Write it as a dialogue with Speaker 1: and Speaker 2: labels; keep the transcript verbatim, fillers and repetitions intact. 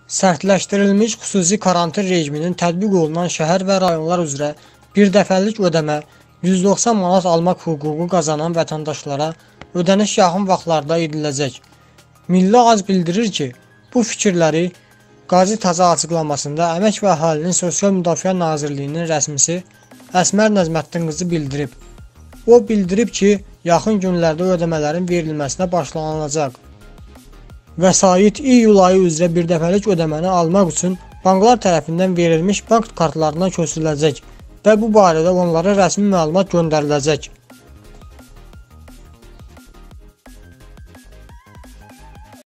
Speaker 1: Sərtləşdirilmiş xüsusi karantin rejiminin tətbiq olunan şəhər və rayonlar üzrə bir dəfəlik ödəmə yüz doxsan manat almaq hüququ qazanan vətəndaşlara ödəniş yaxın vaxtlarda ediləcək. Milli Ağac bildirir ki, bu fikirləri Qazi Taza açıqlamasında Əmək və Əhalinin Sosial Müdafiə Nazirliyinin rəsmisi Əsmər Nəzməddin qızı bildirib. O bildirib ki, yaxın günlərdə ödəmələrin verilməsinə başlanılacaq. Vəsait iyul ayı üzrə bir dəfəlik ödəməni almaq üçün banklar tərəfindən verilmiş bank kartlarına köçürüləcək və bu barədə onlara rəsmi məlumat göndəriləcək.